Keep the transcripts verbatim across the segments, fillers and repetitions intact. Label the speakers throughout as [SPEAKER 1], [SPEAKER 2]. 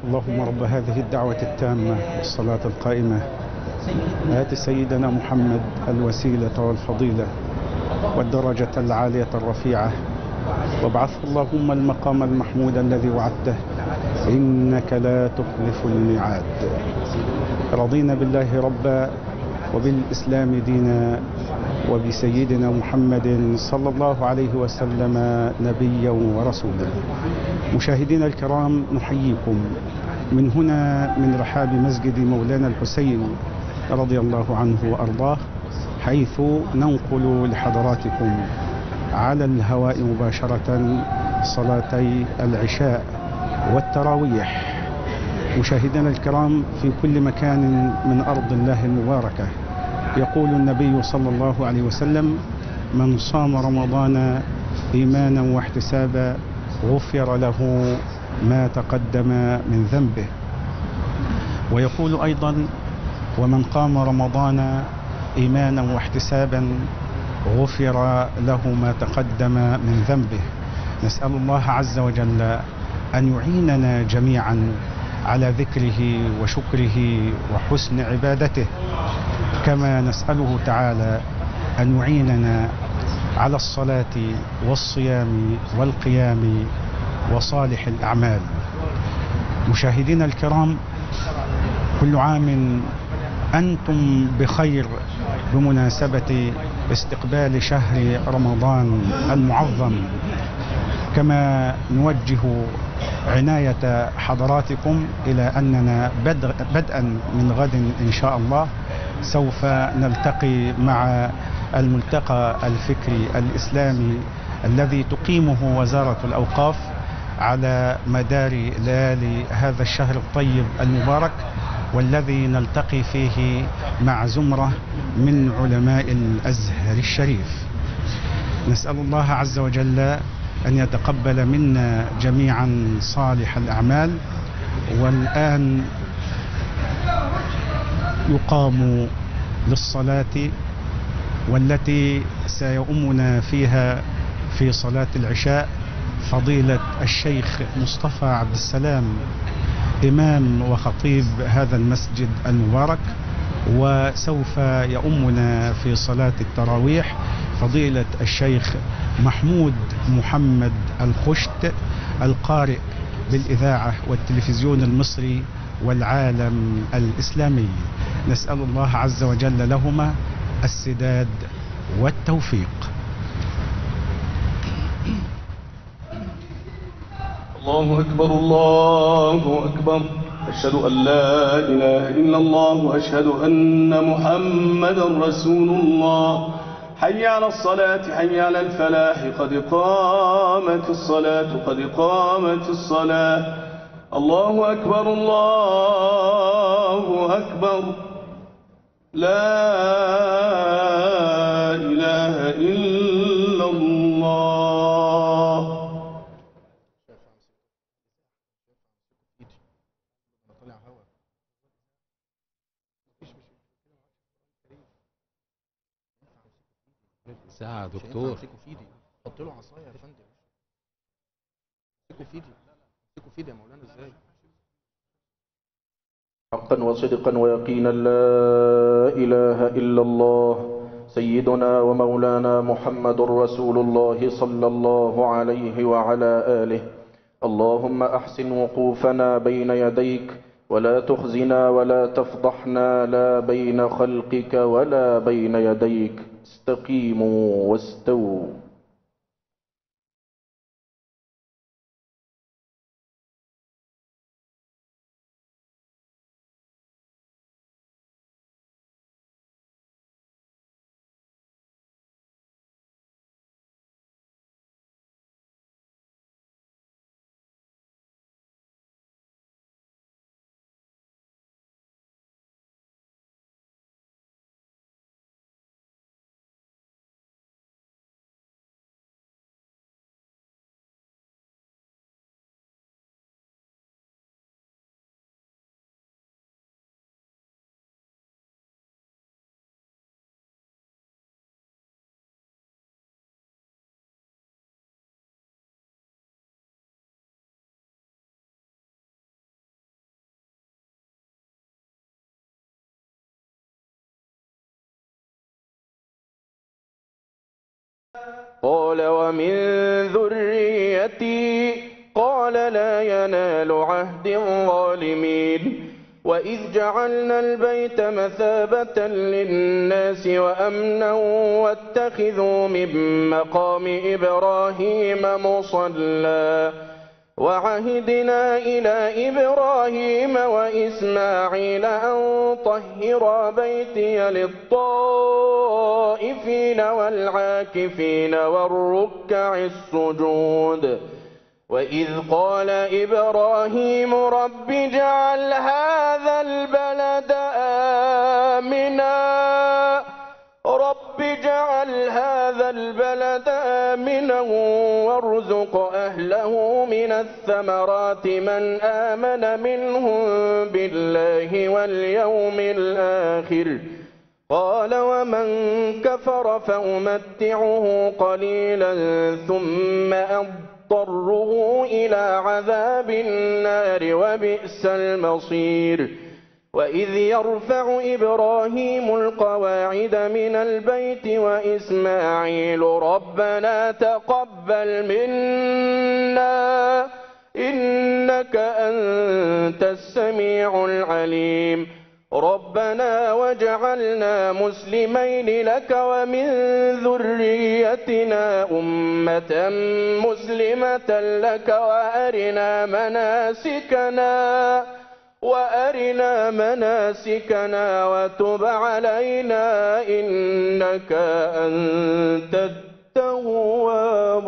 [SPEAKER 1] اللهم رب هذه الدعوة التامة والصلاة القائمة آت سيدنا محمد الوسيلة والفضيلة والدرجة العالية الرفيعة، وابعثه اللهم المقام المحمود الذي وعدته، إنك لا تخلف الميعاد. رضينا بالله ربا وبالإسلام دينا وبسيدنا محمد صلى الله عليه وسلم نبيا ورسولا. مشاهدينا الكرام، نحييكم من هنا من رحاب مسجد مولانا الحسين رضي الله عنه وأرضاه، حيث ننقل لحضراتكم على الهواء مباشرة صلاتي العشاء والتراويح. مشاهدينا الكرام في كل مكان من أرض الله المباركة، يقول النبي صلى الله عليه وسلم: من صام رمضان إيمانا واحتسابا غفر له ما تقدم من ذنبه. ويقول أيضا: ومن قام رمضان إيمانا واحتسابا غفر له ما تقدم من ذنبه. نسأل الله عز وجل أن يعيننا جميعا على ذكره وشكره وحسن عبادته، كما نسأله تعالى أن يعيننا على الصلاة والصيام والقيام وصالح الأعمال. مشاهدينا الكرام، كل عام أنتم بخير بمناسبة استقبال شهر رمضان المعظم، كما نوجه عناية حضراتكم إلى أننا بدءا من غد إن شاء الله سوف نلتقي مع الملتقى الفكري الإسلامي الذي تقيمه وزارة الأوقاف على مدار ليالي هذا الشهر الطيب المبارك، والذي نلتقي فيه مع زمرة من علماء الأزهر الشريف. نسأل الله عز وجل أن يتقبل منا جميعا صالح الأعمال. والآن يقام للصلاة، والتي سيؤمنا فيها في صلاة العشاء فضيلة الشيخ مصطفى عبد السلام، إمام وخطيب هذا المسجد المبارك. وسوف يؤمنا في صلاة التراويح فضيلة الشيخ محمود محمد الخشت، القارئ بالإذاعة والتلفزيون المصري والعالم الإسلامي. نسأل الله عز وجل لهما السداد والتوفيق.
[SPEAKER 2] الله أكبر، الله أكبر، أشهد أن لا إله إلا الله وأشهد أن محمدا رسول الله. حي على الصلاة، حي على الفلاح، قد قامت الصلاة، قد قامت الصلاة. الله أكبر، الله أكبر، لا إله إلا الله.
[SPEAKER 3] ساعة دكتور،
[SPEAKER 4] امسكه في ايدي، حط له عصايه يا فندم، امسكه في ايدي، امسكه في ايدي يا مولانا. ازاي؟
[SPEAKER 5] حقا وصدقا ويقينا لا إله إلا الله سيدنا ومولانا محمد رسول الله صلى الله عليه وعلى آله. اللهم أحسن وقوفنا بين يديك، ولا تخزنا ولا تفضحنا، لا بين خلقك ولا بين يديك. استقيموا واستووا. قال ومن ذريتي قال لا ينال عهد الظالمين وإذ جعلنا البيت مثابة للناس وأمنا واتخذوا من مقام إبراهيم مصلى وعهدنا إلى إبراهيم وإسماعيل أن طهرا بيتي للطائفين والعاكفين والركع السجود وإذ قال إبراهيم رب اجعل هذا البلد آمنا رب اجعل هذا البلد آمنا وارزق أهله من الثمرات من آمن منهم بالله واليوم الآخر قال ومن كفر فأمتعه قليلا ثم أضطره إلى عذاب النار وبئس المصير وإذ يرفع إبراهيم القواعد من البيت وإسماعيل ربنا تقبل منا إنك أنت السميع العليم ربنا واجعلنا مسلمين لك ومن ذريتنا أمة مسلمة لك وأرنا مناسكنا وأرنا مناسكنا وتب علينا إنك أنت التواب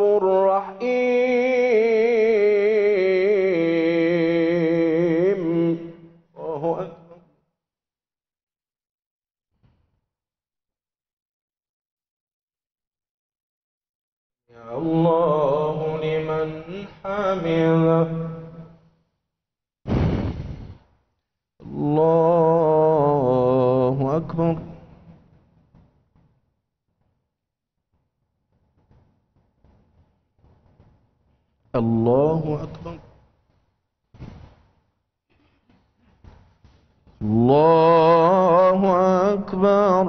[SPEAKER 5] الرحيم. الله أكبر. يا الله لمن حمده. الله أكبر. الله أكبر. الله أكبر.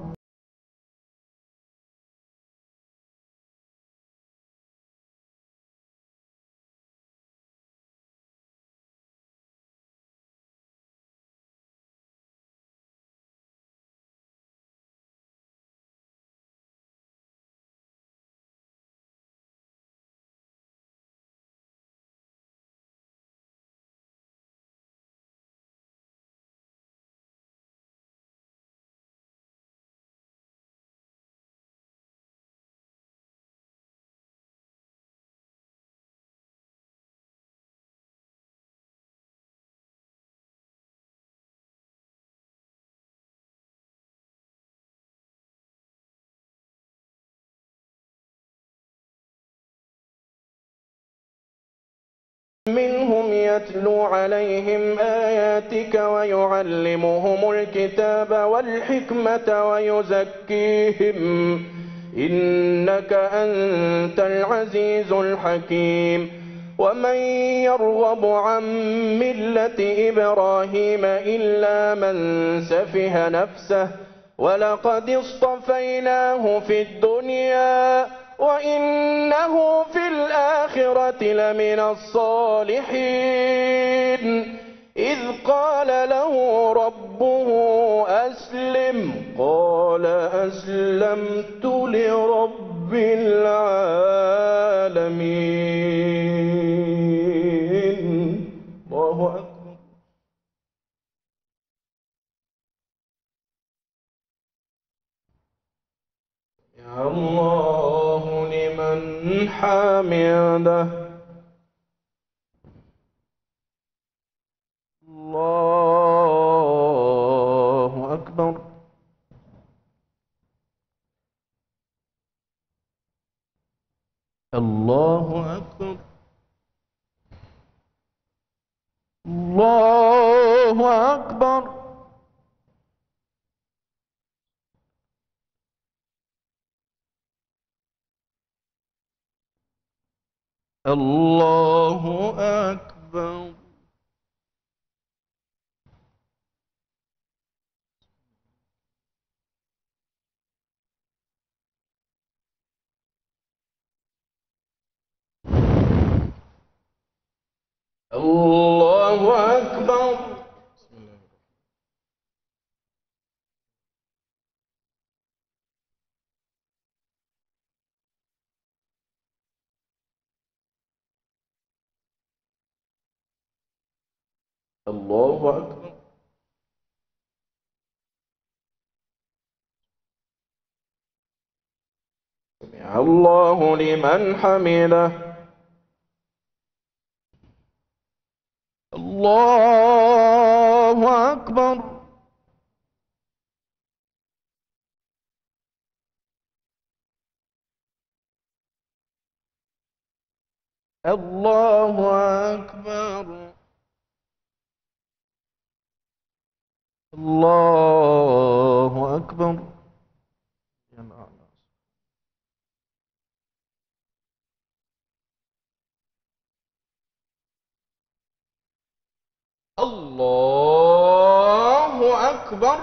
[SPEAKER 5] منهم يتلو عليهم آياتك ويعلمهم الكتاب والحكمة ويزكيهم إنك أنت العزيز الحكيم ومن يرغب عن ملة إبراهيم إلا من سفه نفسه ولقد اصطفيناه في الدنيا وإنه في الآخرة لمن الصالحين إذ قال له ربه أسلم قال أسلمت لرب العالمين. الله أكبر. يا الله لمن حمده. الله أكبر. الله أكبر. الله أكبر. الله أكبر. الله أكبر. الله أكبر. سمع الله لمن حمده. الله أكبر. الله أكبر. الله أكبر. الله أكبر.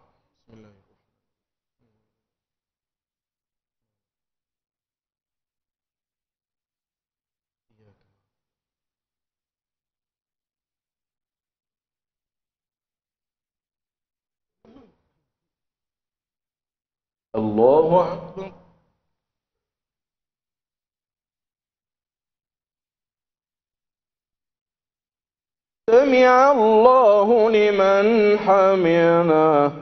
[SPEAKER 5] الله أكبر. سمع الله لمن حمده.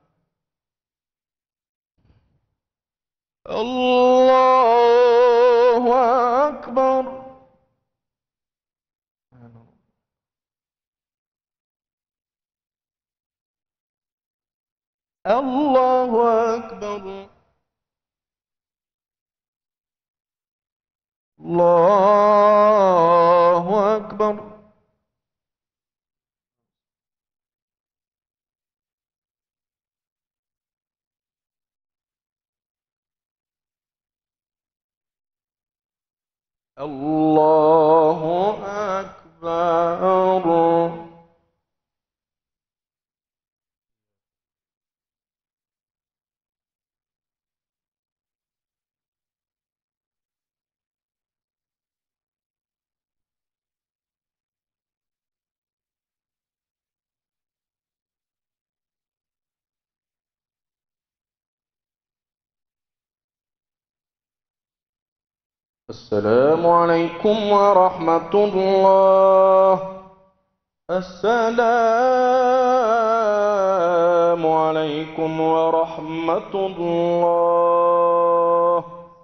[SPEAKER 5] الله أكبر. الله أكبر. الله أكبر. الله أكبر. السلام عليكم ورحمة الله. السلام عليكم ورحمة الله.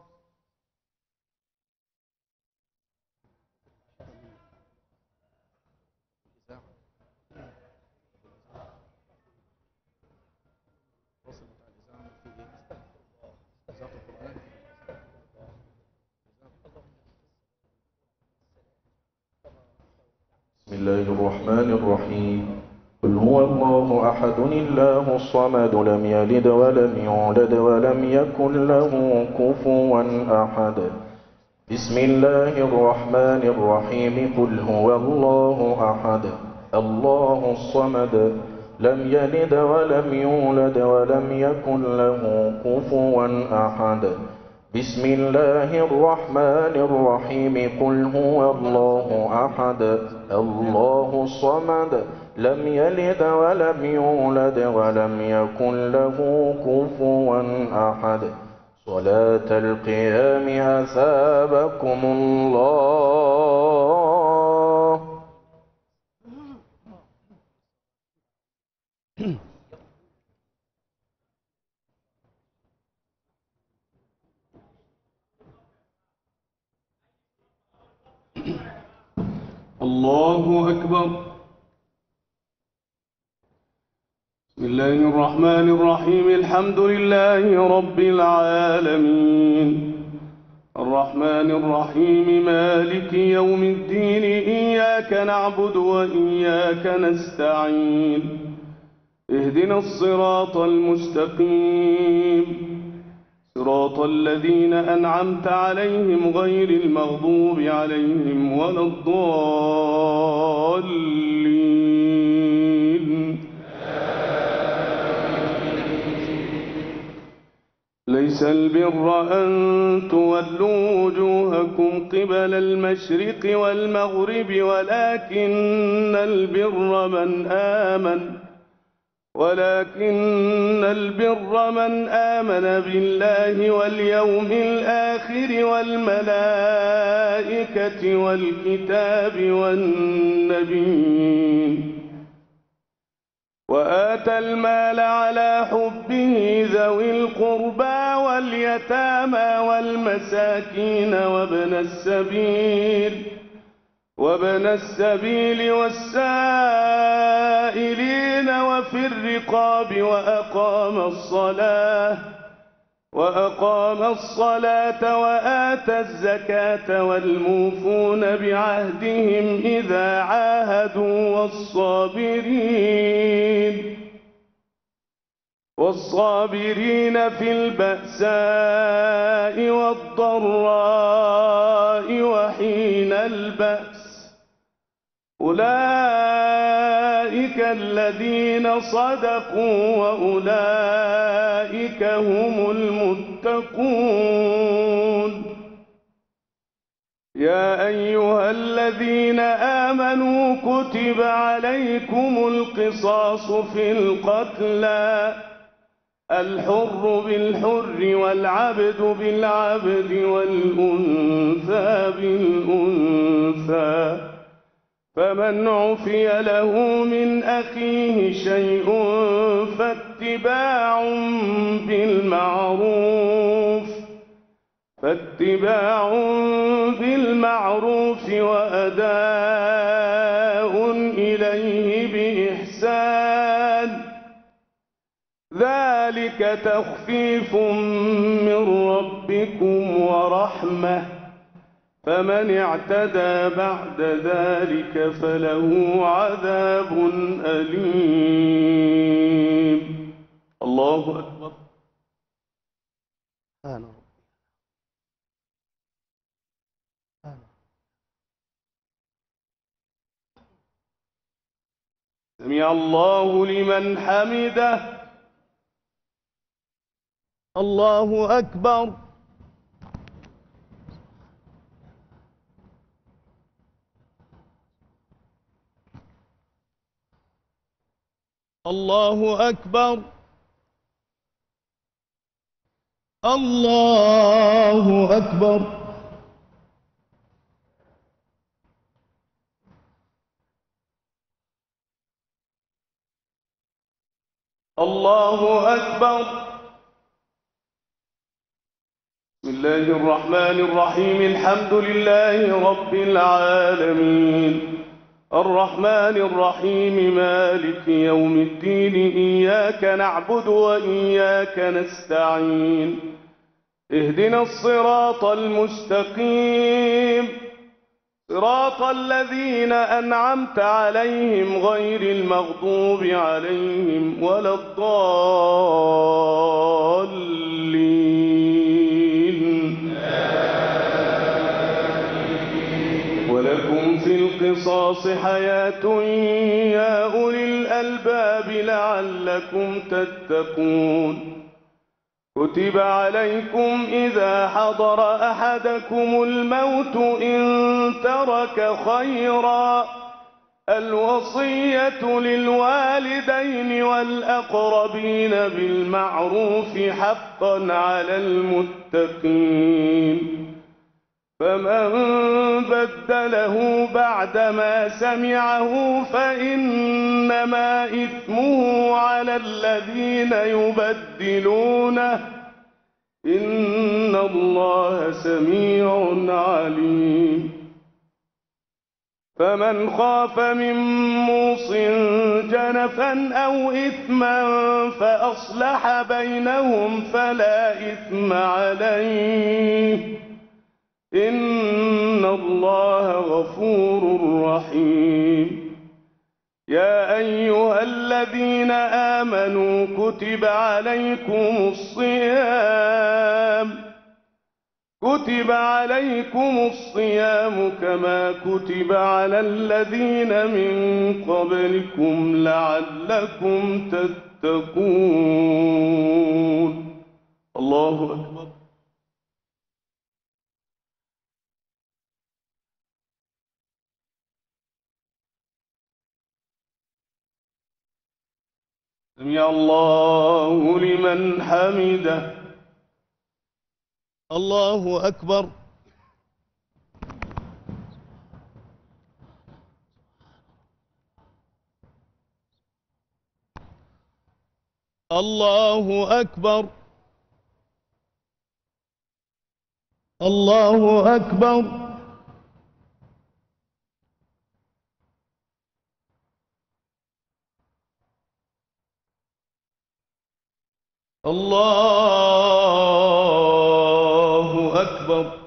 [SPEAKER 5] بسم الله الرحمن الرحيم. قل هو الله أحد الله الصمد لم يلد ولم يولد ولم يكن له كفوا أحد. بسم الله الرحمن الرحيم. قل هو الله أحد الله الصمد لم يلد ولم يولد ولم يكن له كفوا أحد. بسم الله الرحمن الرحيم. قل هو الله أحد الله الصمد لم يلد ولم يولد ولم يكن له كفوا أحد. صلاة القيام أثابكم الله.
[SPEAKER 2] الله أكبر. بسم الله الرحمن الرحيم. الحمد لله رب العالمين الرحمن الرحيم مالك يوم الدين. إياك نعبد وإياك نستعين. اهدنا الصراط المستقيم صراط الذين أنعمت عليهم غير المغضوب عليهم ولا الضالين. ليس ليس البر أن تولوا وجوهكم قبل المشرق والمغرب ولكن البر من آمن ولكن البر من آمن بالله واليوم الآخر والملائكة والكتاب والنبيين وآتى المال على حبه ذوي القربى واليتامى والمساكين وابن السبيل وابن السبيل والسائلين وفي الرقاب وأقام الصلاة وأقام الصلاة وآتى الزكاة والموفون بعهدهم إذا عاهدوا والصابرين والصابرين في البأساء والضراء وحين البأس أولئك الذين صدقوا وأولئك هم المتقون يا أيها الذين آمنوا كتب عليكم القصاص في القتلى الحر بالحر والعبد بالعبد والأنثى بالأنثى فمن عفي له من أخيه شيء فاتباع بالمعروف فاتباع بالمعروف وأداء إليه بإحسان ذلك تخفيف من ربكم ورحمة فمن اعتدى بعد ذلك فله عذاب أليم. الله أكبر.
[SPEAKER 4] آمين.
[SPEAKER 2] سمع الله لمن حمده. الله أكبر. الله أكبر. الله أكبر. الله أكبر. بسم الله الرحمن الرحيم الحمد لله رب العالمين الرحمن الرحيم مالك يوم الدين إياك نعبد وإياك نستعين اهدنا الصراط المستقيم صراط الذين أنعمت عليهم غير المغضوب عليهم ولا الضالين ولكم في القصاص حياة يا أولي الألباب لعلكم تتقون كتب عليكم إذا حضر أحدكم الموت إن ترك خيرا الوصية للوالدين والأقربين بالمعروف حقا على المتقين فمن بدله بعدما سمعه فإنما إثمه على الذين يبدلونه إن الله سميع عليم فمن خاف من موص جنفا أو إثما فأصلح بينهم فلا إثم عليه إن الله غفور رحيم يا أيها الذين آمنوا كتب عليكم الصيام كتب عليكم الصيام كما كتب على الذين من قبلكم لعلكم تتقون الله أكبر. سمع الله لمن حمده.
[SPEAKER 6] الله أكبر. الله أكبر. الله أكبر.
[SPEAKER 2] الله أكبر.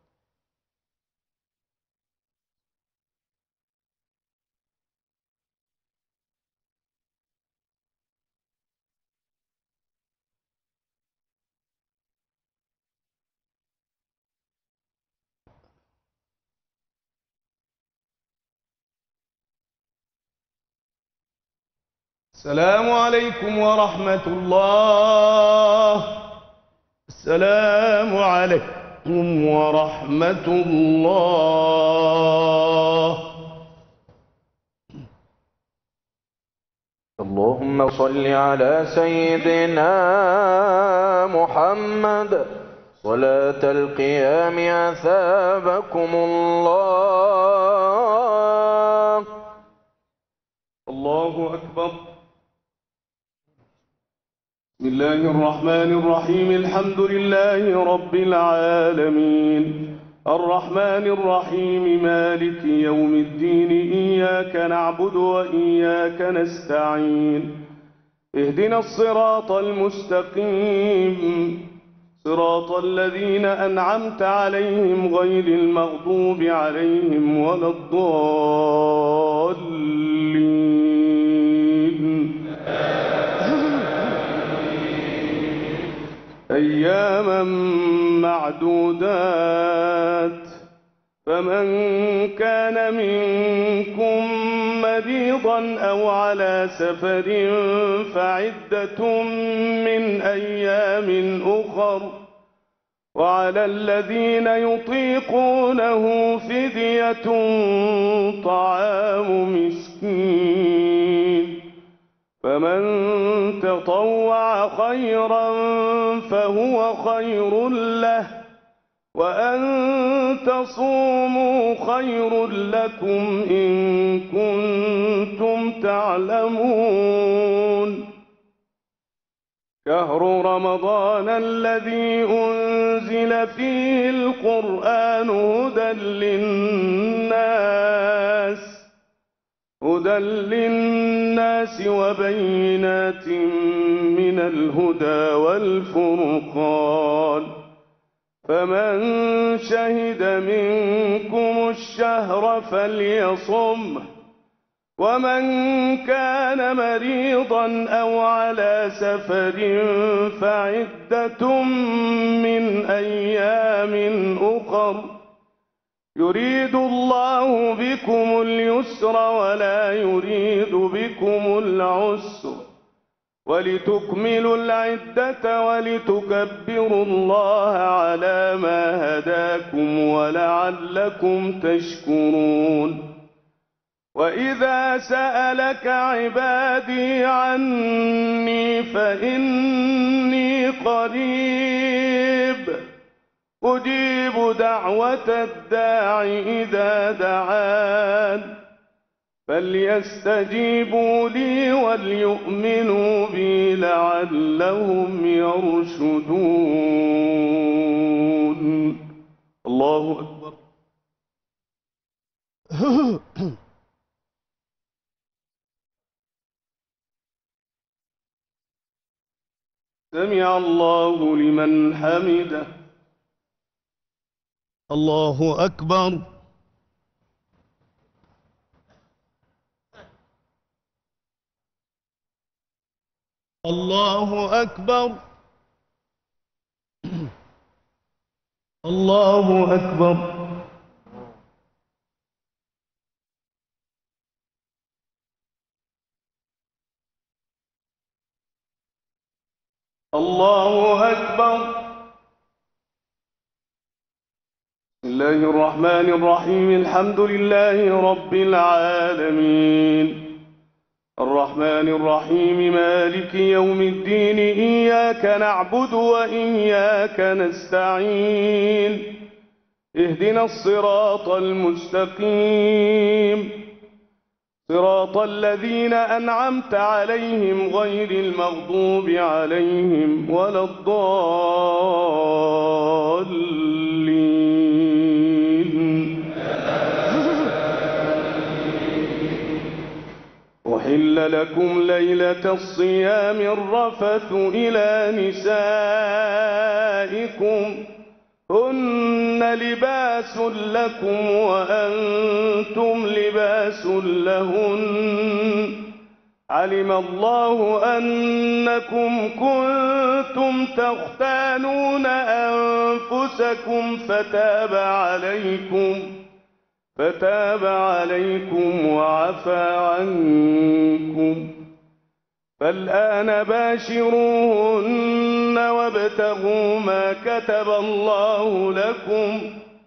[SPEAKER 2] السلام عليكم ورحمة الله. السلام عليكم ورحمة الله.
[SPEAKER 5] اللهم صل على سيدنا محمد صلاة القيام أثابكم الله.
[SPEAKER 2] الله أكبر. بسم الله الرحمن الرحيم. الحمد لله رب العالمين الرحمن الرحيم مالك يوم الدين. إياك نعبد وإياك نستعين. اهدنا الصراط المستقيم صراط الذين أنعمت عليهم غير المغضوب عليهم ولا الضالين. أياما معدودات. فمن كان منكم مريضا أو على سفر فعدة من أيام أخر. وعلى الذين يطيقونه فدية طعام مسكين. فمن تطوع خيرا فهو خير له وأن تصوموا خير لكم إن كنتم تعلمون. شهر رمضان الذي أنزل فيه القرآن هدى للناس هدى للناس وبينات من الهدى والفرقان. فمن شهد منكم الشهر فليصمه. ومن كان مريضا أو على سفر فعدة من أيام أخر. يريد الله بكم اليسر ولا يريد بكم العسر ولتكملوا العدة ولتكبروا الله على ما هداكم ولعلكم تشكرون. وإذا سألك عبادي عني فإني قريب أجيب دعوة الداع إذا دعان. فليستجيبوا لي وليؤمنوا بي لعلهم يرشدون. الله أكبر. سمع الله لمن حمده.
[SPEAKER 6] الله أكبر. الله أكبر.
[SPEAKER 2] الله أكبر. الله أكبر. بسم الله الرحمن الرحيم. الحمد لله رب العالمين الرحمن الرحيم مالك يوم الدين إياك نعبد وإياك نستعين اهدنا الصراط المستقيم صراط الذين أنعمت عليهم غير المغضوب عليهم ولا الضالين. أحل لكم ليلة الصيام الرفث إلى نسائكم هن لباس لكم وأنتم لباس لهن علم الله أنكم كنتم تختانون أنفسكم فتاب عليكم فتاب عليكم وعفى عنكم فالآن باشروهن وابتغوا ما كتب الله لكم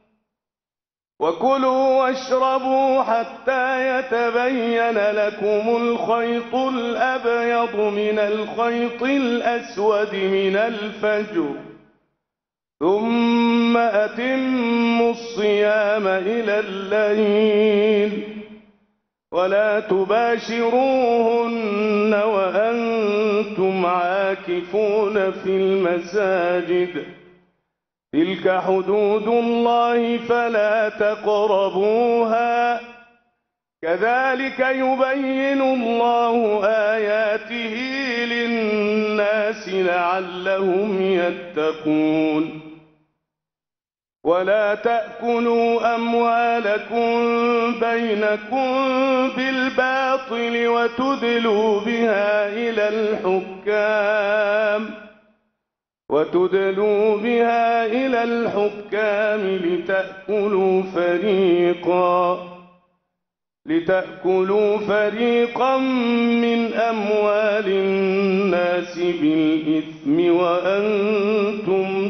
[SPEAKER 2] وكلوا واشربوا حتى يتبين لكم الخيط الأبيض من الخيط الأسود من الفجر ثم أتموا الصيام إلى الليل ولا تباشروهن وأنتم عاكفون في المساجد تلك حدود الله فلا تقربوها كذلك يبين الله آياته للناس لعلهم يتقون ولا تأكلوا أموالكم بينكم بالباطل وتدلوا بها إلى الحكام وتدلوا بها إلى الحكام لتأكلوا فريقا لتأكلوا فريقا من أموال الناس بالإثم وأنتم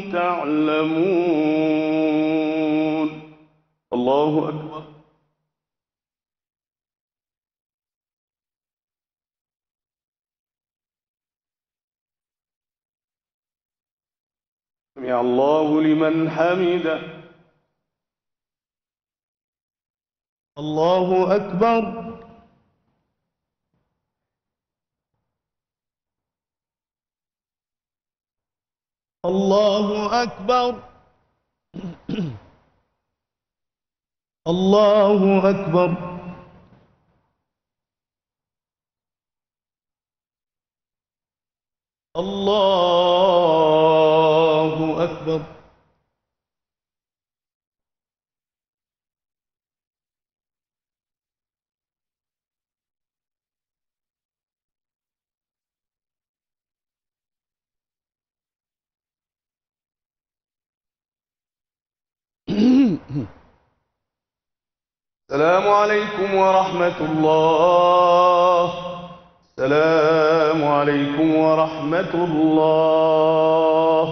[SPEAKER 2] تعلمون. الله أكبر. سمع الله لمن حمده.
[SPEAKER 6] الله أكبر. الله أكبر. الله أكبر. الله أكبر.
[SPEAKER 2] السلام عليكم ورحمة الله. السلام عليكم ورحمة الله.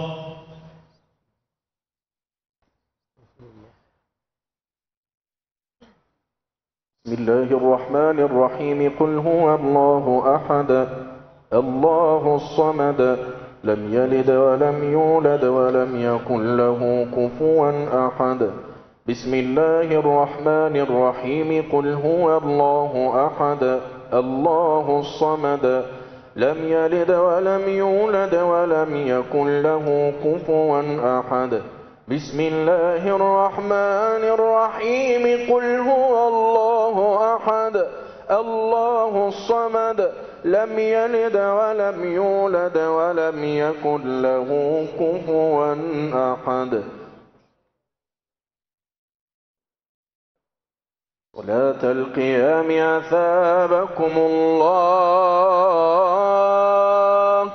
[SPEAKER 5] بسم الله الرحمن الرحيم قل هو الله أحد الله الصمد لم يلد ولم يولد ولم يكن له كفوا أحد. بسم الله الرحمن الرحيم قل هو الله أحد الله الصمد لم يلد ولم يولد ولم يكن له كفوا أحد. بسم الله الرحمن الرحيم قل هو الله أحد الله الصمد لم يلد ولم يولد ولم يكن له كفوا أحد. صلاة القيام أثابكم الله.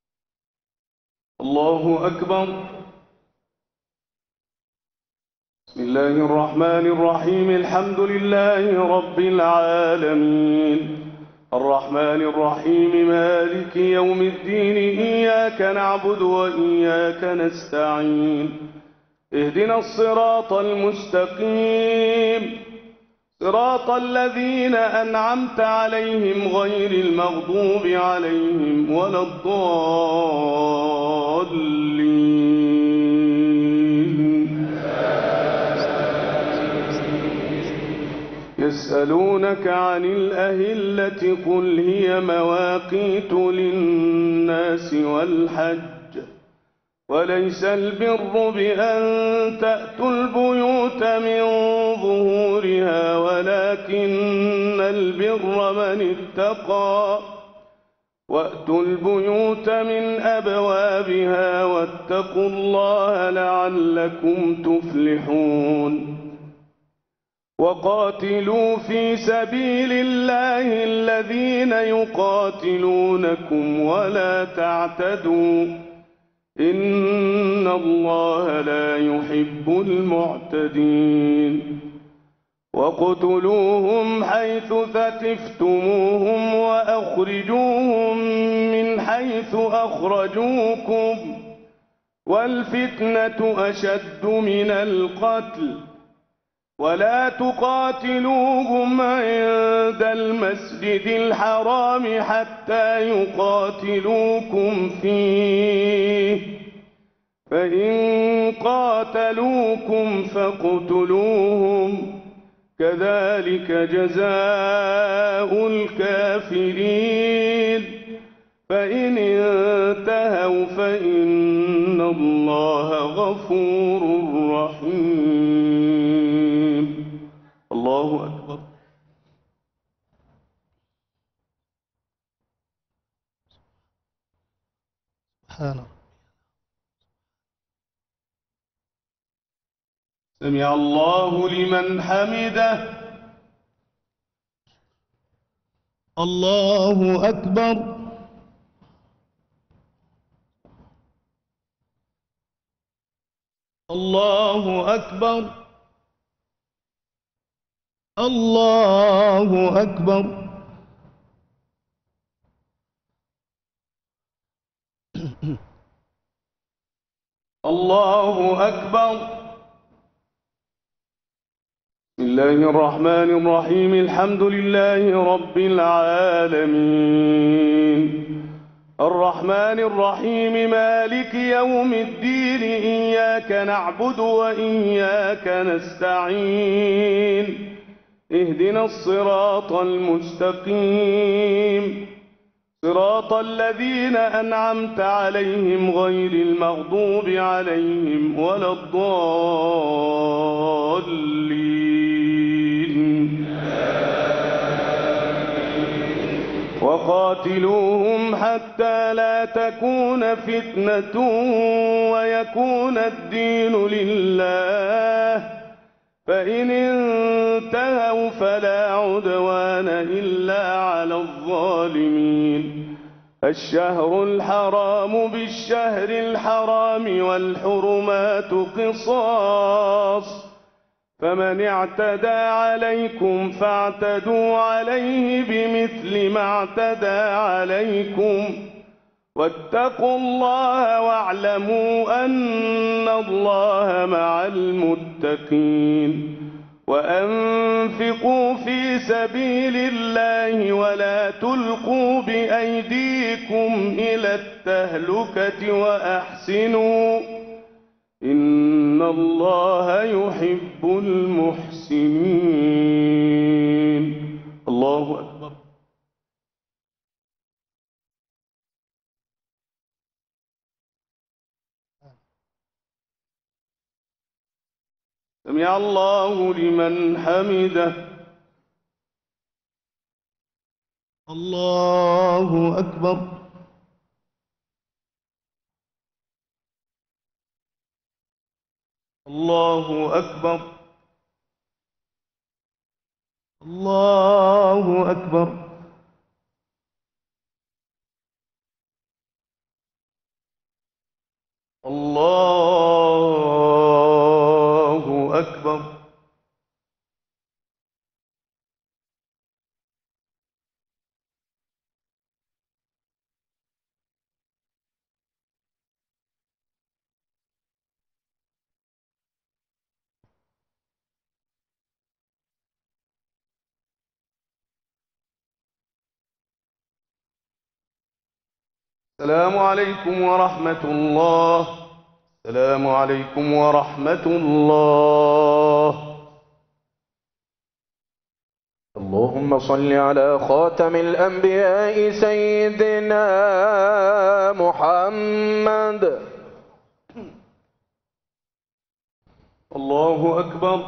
[SPEAKER 2] الله أكبر. بسم بسم الله الرحمن الرحيم الحمد لله رب العالمين الرحمن الرحيم مالك يوم الدين إياك نعبد وإياك نستعين اهدنا الصراط المستقيم صراط الذين أنعمت عليهم غير المغضوب عليهم ولا الضالين. يسألونك عن الأهلة قل هي مواقيت للناس والحج وليس البر بأن تأتوا البيوت من ظهورها ولكن البر من اتقى وأتوا البيوت من أبوابها واتقوا الله لعلكم تفلحون. وقاتلوا في سبيل الله الذين يقاتلونكم ولا تعتدوا إن الله لا يحب المعتدين. واقتلوهم حيث ثقفتموهم وأخرجوهم من حيث أخرجوكم والفتنة أشد من القتل ولا تقاتلوهم عند المسجد الحرام حتى يقاتلوكم فيه فإن قاتلوكم فاقتلوهم كذلك جزاء الكافرين. فإن انتهوا فإن الله غفور رحيم. الله أكبر.
[SPEAKER 4] سبحان
[SPEAKER 2] سمع الله لمن حمده.
[SPEAKER 6] الله أكبر. الله أكبر. الله أكبر.
[SPEAKER 2] الله أكبر. بسم الله الرحمن الرحيم الحمد لله رب العالمين الرحمن الرحيم مالك يوم الدين إياك نعبد وإياك نستعين اهدنا الصراط المستقيم صراط الذين أنعمت عليهم غير المغضوب عليهم ولا الضالين. وقاتلوهم حتى لا تكون فتنة ويكون الدين لله فإن انتهوا فلا عدوان إلا على الظالمين. الشهر الحرام بالشهر الحرام والحرمات قصاص فمن اعتدى عليكم فاعتدوا عليه بمثل ما اعتدى عليكم واتقوا الله واعلموا أن الله مع المتقين. وأنفقوا في سبيل الله ولا تلقوا بأيديكم إلى التهلكة وأحسنوا إن الله يحب المحسنين. الله أكبر. سمع الله لمن حمده.
[SPEAKER 6] الله أكبر.
[SPEAKER 2] الله أكبر.
[SPEAKER 6] الله أكبر.
[SPEAKER 2] الله أكبر. السلام عليكم ورحمة الله. السلام عليكم ورحمة الله.
[SPEAKER 5] اللهم صل على خاتم الأنبياء سيدنا محمد.
[SPEAKER 2] الله أكبر.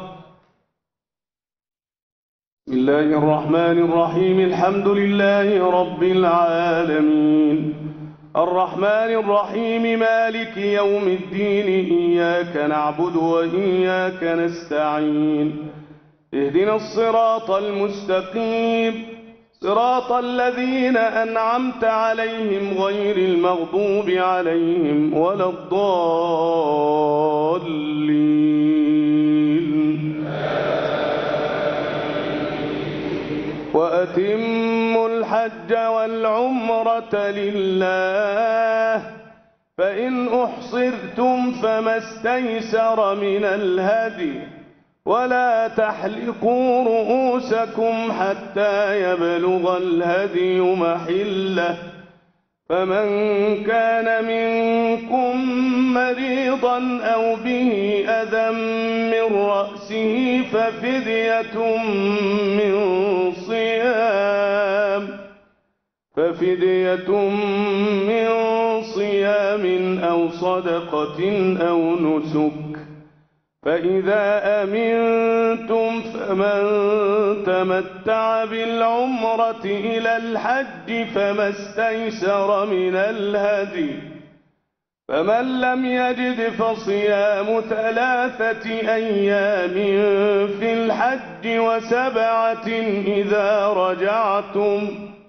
[SPEAKER 2] بسم الله الرحمن الرحيم. الحمد لله رب العالمين الرحمن الرحيم مالك يوم الدين إياك نعبد وإياك نستعين اهدنا الصراط المستقيم صراط الذين أنعمت عليهم غير المغضوب عليهم ولا الضالين. وأتموا الحج والعمرة لله فإن أحصرتم فما استيسر من الهدي ولا تحلقوا رؤوسكم حتى يبلغ الهدي محله فمن كان منكم مريضا أو به أذى من رأسه ففدية من صيام ففدية من صيام أو صدقة أو نسك فإذا أمنتم فمن تمتع بالعمرة إلى الحج فما استيسر من الهدي فمن لم يجد فصيام ثلاثة أيام في الحج وسبعة إذا رجعتم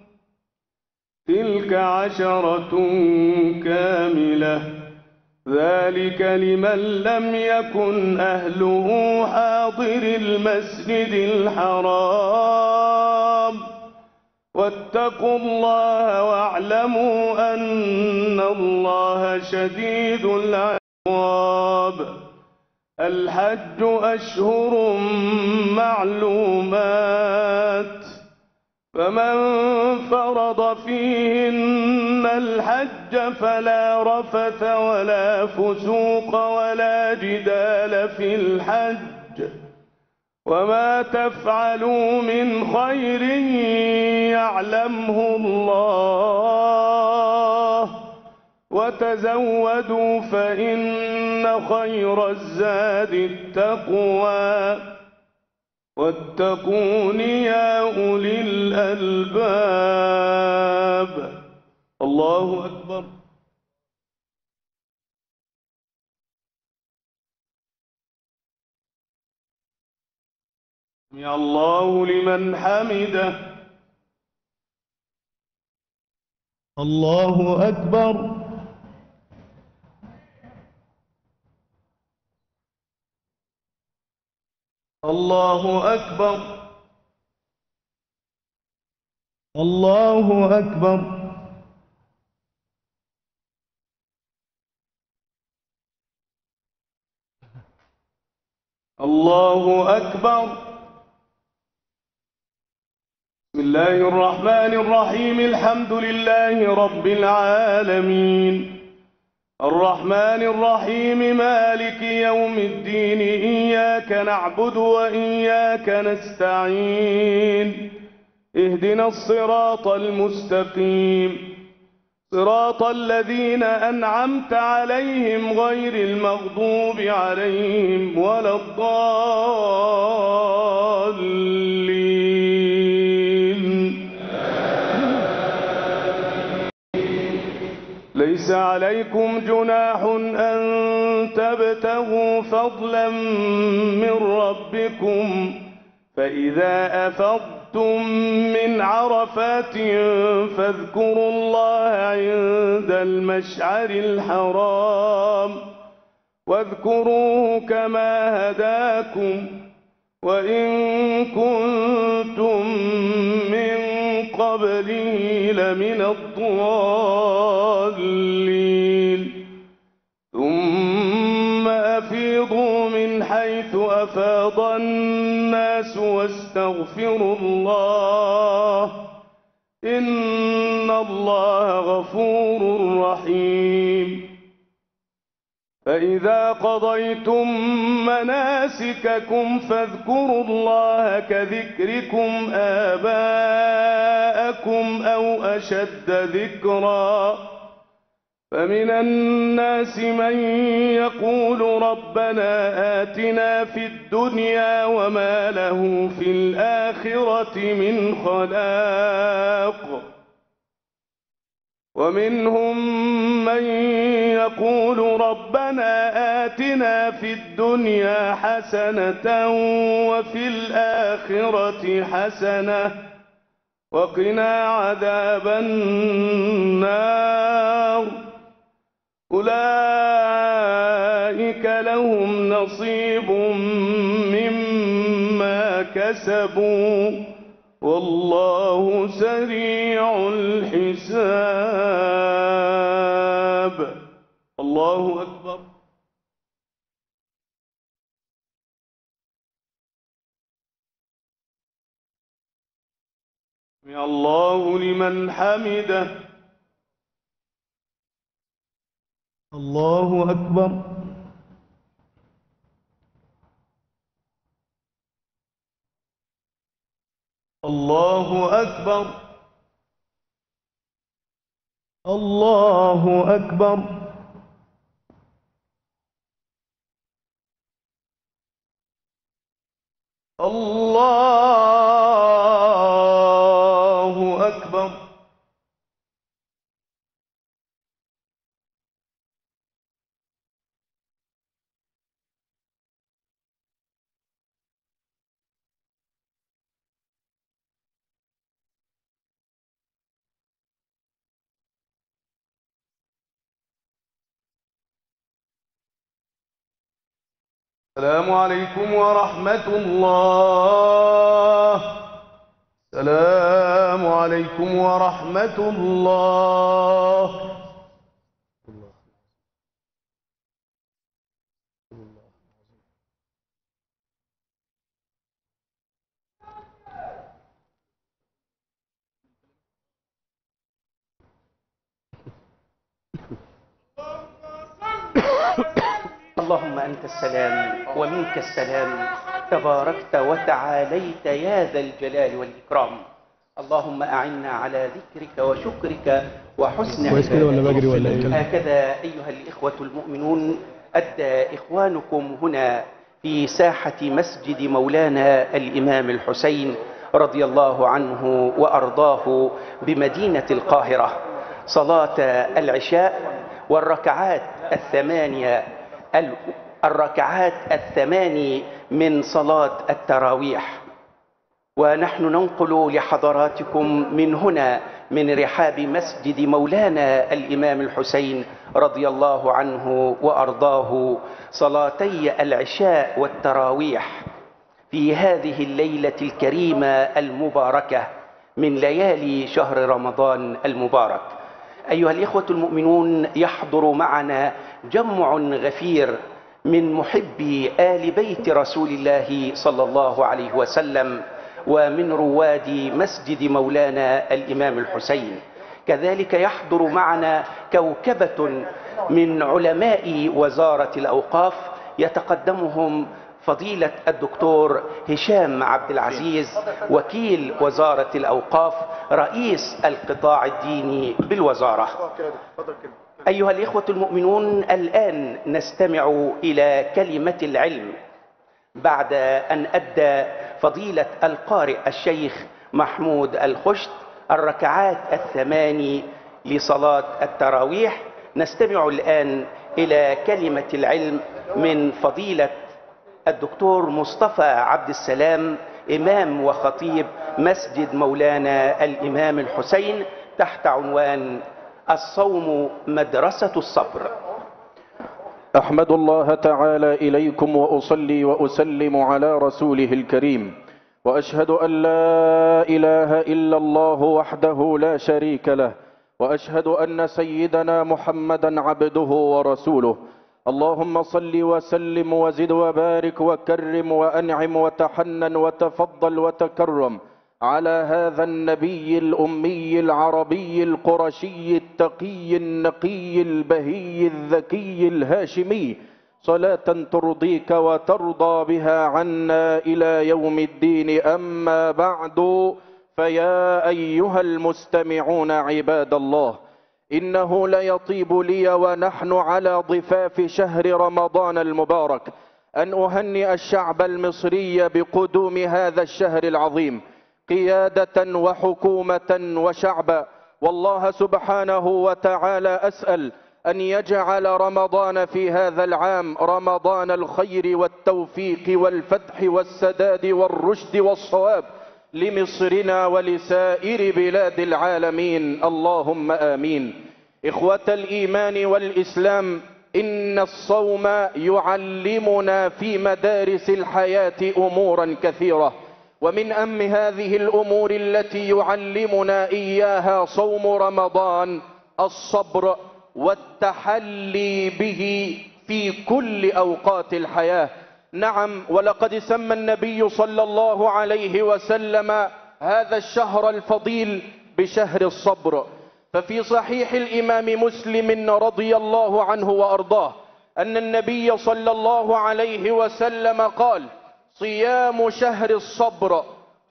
[SPEAKER 2] تلك عشرة كاملة ذلك لمن لم يكن أهله حاضر المسجد الحرام واتقوا الله واعلموا أن الله شديد العقاب. الحج أشهر معلومات فمن فرض فيهن الحج فلا رفث ولا فسوق ولا جدال في الحج وما تفعلوا من خير يعلمه الله وتزودوا فإن خير الزاد التقوى واتقون يا أولي الألباب. الله أكبر. سمع الله لمن حمده.
[SPEAKER 6] الله أكبر.
[SPEAKER 2] الله أكبر.
[SPEAKER 6] الله أكبر.
[SPEAKER 2] الله أكبر. بسم الله الرحمن الرحيم. الحمد لله رب العالمين الرحمن الرحيم مالك يوم الدين إياك نعبد وإياك نستعين اهدنا الصراط المستقيم صراط الذين أنعمت عليهم غير المغضوب عليهم ولا الضالين. ليس عليكم جناح أن تبتغوا فضلا من ربكم فإذا أفضتم من عرفات فاذكروا الله عند المشعر الحرام واذكروه كما هداكم وإن كنتم من قبله لمن الضالين. ثم أفيضوا من حيث أفاض الناس واستغفروا الله إن الله غفور رحيم. فإذا قضيتم مناسككم فاذكروا الله كذكركم آباءكم أو أشد ذكرا. فمن الناس من يقول ربنا آتنا في الدنيا وما له في الآخرة من خلاق. ومنهم من يقول ربنا آتنا في الدنيا حسنة وفي الآخرة حسنة وقنا عذاب النار. أولئك لهم نصيب مما كسبوا والله سريع الحساب. الله أكبر. سمع الله لمن حمده.
[SPEAKER 6] الله أكبر.
[SPEAKER 2] الله أكبر.
[SPEAKER 6] الله أكبر.
[SPEAKER 2] الله أكبر. السلام عليكم ورحمة الله. السلام عليكم ورحمة الله.
[SPEAKER 7] اللهم أنت السلام ومنك السلام، تباركت وتعاليت يا ذا الجلال والإكرام. اللهم أعنا على ذكرك وشكرك وحسن عبادتك. هكذا أيها الإخوة المؤمنون أدى إخوانكم هنا في ساحة مسجد مولانا الإمام الحسين رضي الله عنه وأرضاه بمدينة القاهرة صلاة العشاء والركعات الثمانية الركعات الثماني من صلاة التراويح. ونحن ننقل لحضراتكم من هنا من رحاب مسجد مولانا الإمام الحسين رضي الله عنه وأرضاه صلاتي العشاء والتراويح في هذه الليلة الكريمة المباركة من ليالي شهر رمضان المبارك. أيها الإخوة المؤمنون، يحضر معنا جمع غفير من محبي آل بيت رسول الله صلى الله عليه وسلم ومن رواد مسجد مولانا الإمام الحسين. كذلك يحضر معنا كوكبة من علماء وزارة الأوقاف يتقدمهم فضيلة الدكتور هشام عبد العزيز وكيل وزارة الأوقاف رئيس القطاع الديني بالوزارة. أيها الإخوة المؤمنون، الآن نستمع إلى كلمة العلم بعد أن أدى فضيلة القارئ الشيخ محمود الخشت الركعات الثماني لصلاة التراويح. نستمع الآن إلى كلمة العلم من فضيلة الدكتور مصطفى عبد السلام إمام وخطيب مسجد مولانا الإمام الحسين تحت عنوان الصوم مدرسة الصبر.
[SPEAKER 5] أحمد الله تعالى إليكم وأصلي وأسلم على رسوله الكريم، وأشهد أن لا إله إلا الله وحده لا شريك له، وأشهد أن سيدنا محمدا عبده ورسوله. اللهم صل وسلم وزد وبارك وكرم وأنعم وتحنن وتفضل وتكرم على هذا النبي الأمي العربي القرشي التقي النقي البهي الذكي الهاشمي، صلاة ترضيك وترضى بها عنا إلى يوم الدين. أما بعد، فيا أيها المستمعون عباد الله، إنه ليطيب لي ونحن على ضفاف شهر رمضان المبارك أن أهنئ الشعب المصري بقدوم هذا الشهر العظيم قيادة وحكومة وشعبا. والله سبحانه وتعالى أسأل أن يجعل رمضان في هذا العام رمضان الخير والتوفيق والفتح والسداد والرشد والصواب لمصرنا ولسائر بلاد العالمين، اللهم آمين. إخوة الإيمان والإسلام، إن الصوم يعلمنا في مدارس الحياة أمورا كثيرة، ومن أهم هذه الأمور التي يعلمنا إياها صوم رمضان الصبر والتحلي به في كل أوقات الحياة. نعم، ولقد سمى النبي صلى الله عليه وسلم هذا الشهر الفضيل بشهر الصبر. ففي صحيح الإمام مسلم رضي الله عنه وأرضاه أن النبي صلى الله عليه وسلم قال: صيام شهر الصبر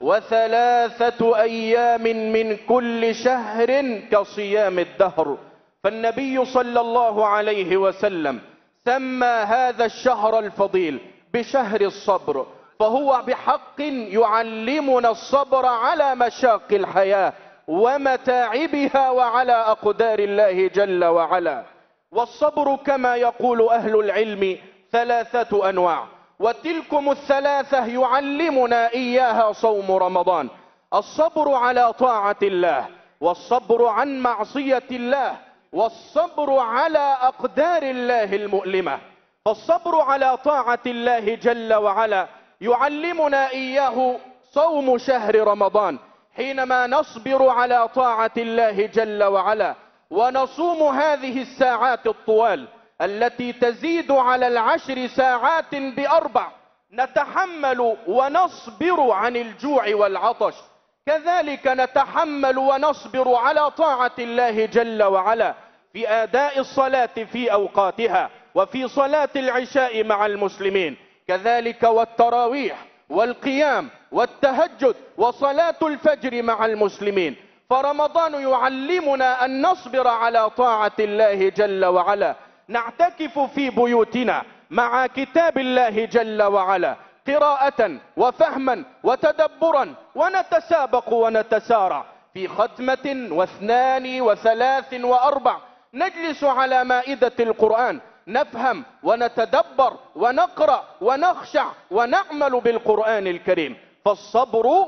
[SPEAKER 5] وثلاثة أيام من كل شهر كصيام الدهر. فالنبي صلى الله عليه وسلم سمى هذا الشهر الفضيل بشهر الصبر، فهو بحق يعلمنا الصبر على مشاق الحياة ومتاعبها وعلى أقدار الله جل وعلا. والصبر كما يقول أهل العلم ثلاثة أنواع، وتلكم الثلاثة يعلمنا إياها صوم رمضان: الصبر على طاعة الله، والصبر عن معصية الله، والصبر على أقدار الله المؤلمة. فالصبر على طاعة الله جل وعلا يعلمنا إياه صوم شهر رمضان، حينما نصبر على طاعة الله جل وعلا ونصوم هذه الساعات الطوال التي تزيد على العشر ساعات بأربع، نتحمل ونصبر عن الجوع والعطش، كذلك نتحمل ونصبر على طاعة الله جل وعلا في أداء الصلاة في أوقاتها، وفي صلاة العشاء مع المسلمين، كذلك والتراويح والقيام والتهجد وصلاة الفجر مع المسلمين. فرمضان يعلمنا أن نصبر على طاعة الله جل وعلا، نعتكف في بيوتنا مع كتاب الله جل وعلا قراءة وفهما وتدبرا، ونتسابق ونتسارع في ختمة واثنان وثلاث وأربع، نجلس على مائدة القرآن نفهم ونتدبر ونقرأ ونخشع ونعمل بالقرآن الكريم. فالصبر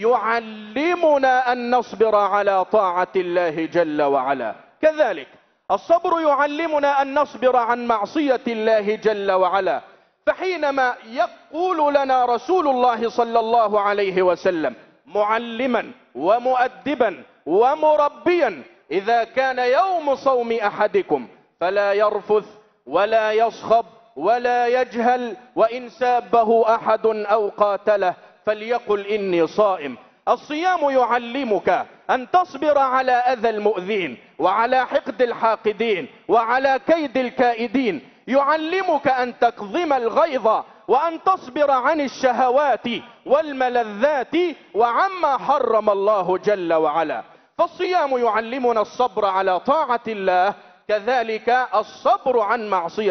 [SPEAKER 5] يعلمنا أن نصبر على طاعة الله جل وعلا، كذلك الصبر يعلمنا أن نصبر عن معصية الله جل وعلا. فحينما يقول لنا رسول الله صلى الله عليه وسلم معلما ومؤدبا ومربيا: إذا كان يوم صوم أحدكم فلا يرفث ولا يصخب ولا يجهل، وإن سابه أحد أو قاتله فليقل إني صائم. الصيام يعلمك أن تصبر على أذى المؤذين وعلى حقد الحاقدين وعلى كيد الكائدين، يعلمك أن تكظم الغيظ وأن تصبر عن الشهوات والملذات وعما حرم الله جل وعلا. فالصيام يعلمنا الصبر على طاعة الله، كذلك الصبر عن معصية